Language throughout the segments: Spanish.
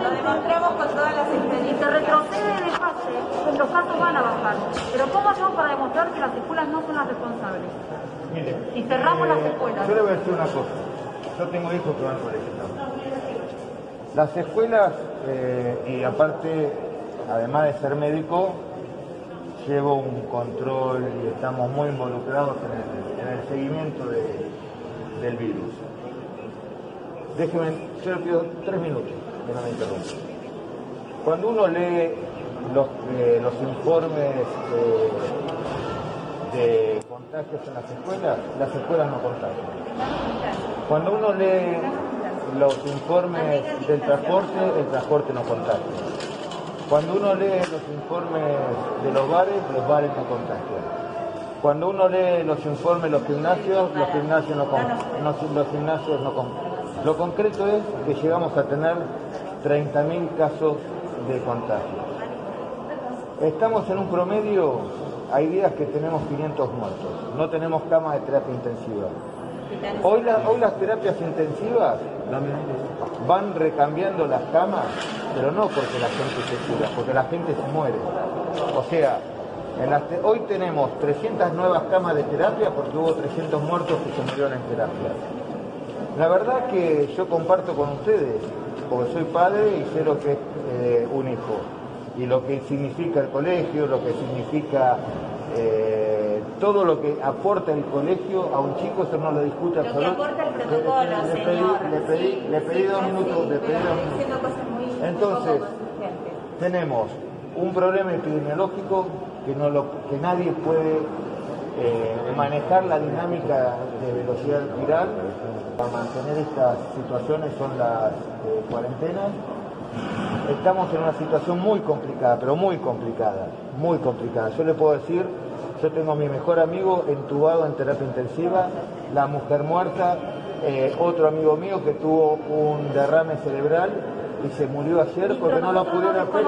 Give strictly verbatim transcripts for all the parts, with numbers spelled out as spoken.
lo demostramos con todas las experiencias. Si se retrocede de fase, los casos van a bajar. Pero ¿cómo hacemos para demostrar que las escuelas no son las responsables? Mire, Si cerramos eh, las escuelas. Yo le voy a decir una cosa. Yo tengo hijos que van al colegio. Las escuelas, eh, y aparte, además de ser médico, llevo un control y estamos muy involucrados en el, en el seguimiento de, del virus. Déjeme, yo le pido tres minutos, que no me interrumpa. Cuando uno lee los, eh, los informes de, de contagios en las escuelas, las escuelas no contagian. Cuando uno lee los informes del transporte, el transporte no contagia. Cuando uno lee los informes de los bares, los bares no contagian. Cuando uno lee los informes de los gimnasios, los gimnasios no contagian. Los gimnasios no contagian. Lo concreto es que llegamos a tener treinta mil casos de contagio. Estamos en un promedio, hay días que tenemos quinientos muertos, no tenemos camas de terapia intensiva. Hoy, la, hoy las terapias intensivas van recambiando las camas, pero no porque la gente se cura, porque la gente se muere. O sea, en las te hoy tenemos trescientas nuevas camas de terapia porque hubo trescientos muertos que se murieron en terapia. La verdad que yo comparto con ustedes, porque soy padre y sé lo que es eh, un hijo, y lo que significa el colegio, lo que significa eh, todo lo que aporta el colegio a un chico, eso no lo discute absolutamente. Lo que aporta el protocolo, le, le, señor. Le pedí, sí, le pedí sí, dos minutos, sí, le pedí pero dos están diciendo minutos. cosas muy, Entonces, muy tenemos un problema epidemiológico que, no lo, que nadie puede eh, manejar la dinámica de velocidad viral. Para mantener estas situaciones son las eh, cuarentenas. Estamos en una situación muy complicada, pero muy complicada, muy complicada. Yo le puedo decir, yo tengo a mi mejor amigo entubado en terapia intensiva, la mujer muerta, eh, otro amigo mío que tuvo un derrame cerebral y se murió ayer porque no lo pudieron hacer.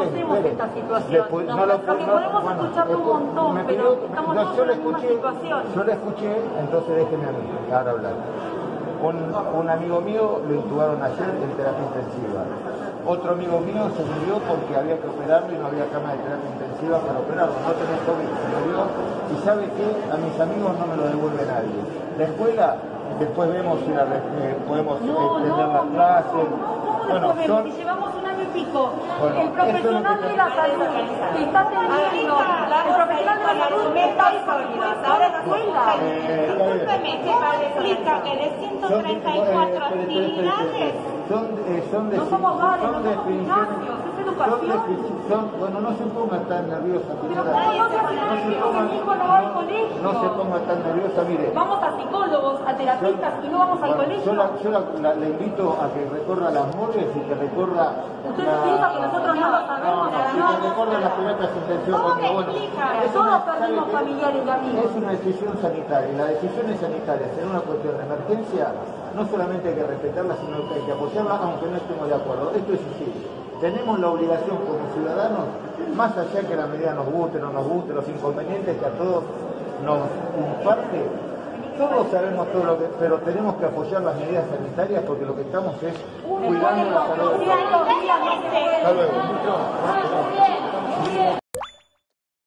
No lo podemos escuchar un montón, me pero pidió, estamos no, yo le en una escuché, situación. yo le escuché, entonces déjeme a mí, ahora hablar. Un, un amigo mío lo intubaron ayer en terapia intensiva. Otro amigo mío se murió porque había que operarlo y no había cama de terapia intensiva para operarlo. No tenía COVID, se murió. Y sabe que a mis amigos no me lo devuelve nadie. La escuela, después vemos si la, eh, podemos no, extender no, las clases. No, bueno, no, son... si llevamos un año y pico, bueno, el profesional de la salud que está teniendo, el profesional de la salud está sólidos. Ahora nos discúlpeme, que me explica que de ciento treinta y cuatro actividades son, eh, son de, no somos bares, son no somos gimnasios, es educación. Son, son, bueno, no se ponga tan nerviosa. Pero ¿cómo no se hace nada que mi hijo no va al colegio? No se ponga tan nerviosa, mire. Vamos a psicólogos, a terapistas y no vamos al bueno, colegio. Yo, la, yo la, la, le invito a que recorra las morgues y que recorra... Usted la, piensa que nosotros no lo sabemos. No, no, y que recorra las terapias intensivas. ¿Cómo me bueno, explica? Todos perdimos familiares y amigos. Es una decisión sanitaria y las decisiones sanitarias en una cuestión de emergencia no solamente hay que respetarlas, sino que hay que apoyarlas, aunque no estemos de acuerdo. Esto es así. Tenemos la obligación como ciudadanos, más allá que la medida nos guste, no nos guste, los inconvenientes que a todos nos imparte, todos sabemos todo lo que, pero tenemos que apoyar las medidas sanitarias porque lo que estamos es cuidando la salud de todos. Hasta luego.